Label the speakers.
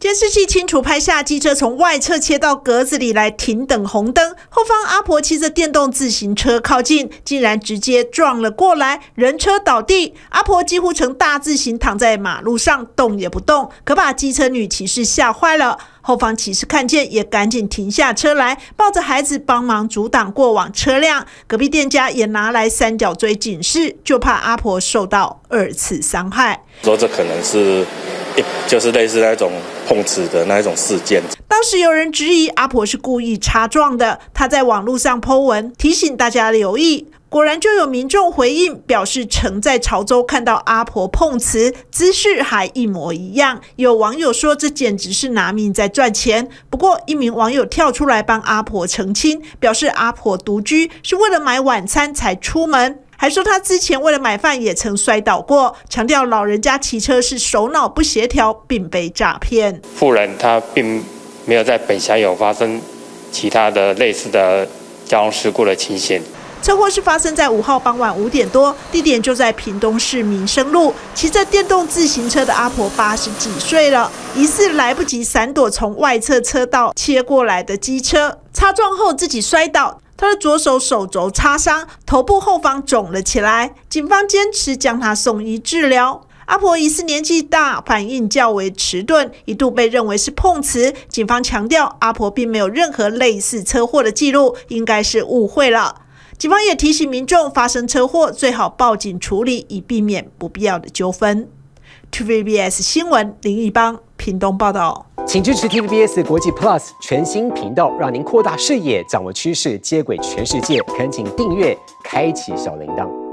Speaker 1: 监视器清楚拍下机车从外侧切到格子里来停等红灯，后方阿婆骑着电动自行车靠近，竟然直接撞了过来，人车倒地，阿婆几乎呈大字形躺在马路上，动也不动，可把机车女骑士吓坏了。后方骑士看见也赶紧停下车来，抱着孩子帮忙阻挡过往车辆。隔壁店家也拿来三角锥警示，就怕阿婆受到2次伤害。
Speaker 2: 说这可能是就是类似那种碰瓷的那一种事件。
Speaker 1: 当时有人质疑阿婆是故意擦撞的，他在网络上 po 文提醒大家留意。果然就有民众回应，表示曾在潮州看到阿婆碰瓷，姿势还一模一样。有网友说这简直是拿命在赚钱。不过一名网友跳出来帮阿婆澄清，表示阿婆独居，是为了买晚餐才出门。还说他之前为了买饭也曾摔倒过，强调老人家骑车是手脑不协调，并被诈骗。
Speaker 3: 妇人她并没有在本乡有发生其他的类似的交通事故的情形。
Speaker 1: 车祸是发生在5号傍晚5点多，地点就在屏东市民生路。骑着电动自行车的阿婆80几岁了，疑似来不及闪躲从外侧车道切过来的机车，擦撞后自己摔倒。他的左手手肘擦伤，头部后方肿了起来。警方坚持将他送医治疗。阿婆疑似年纪大，反应较为迟钝，一度被认为是碰瓷。警方强调，阿婆并没有任何类似车祸的记录，应该是误会了。警方也提醒民众，发生车祸最好报警处理，以避免不必要的纠纷。TVBS 新闻林义邦屏东报道。
Speaker 4: 请支持 TVBS 国际 Plus 全新频道，让您扩大视野，掌握趋势，接轨全世界。恳请订阅，开启小铃铛。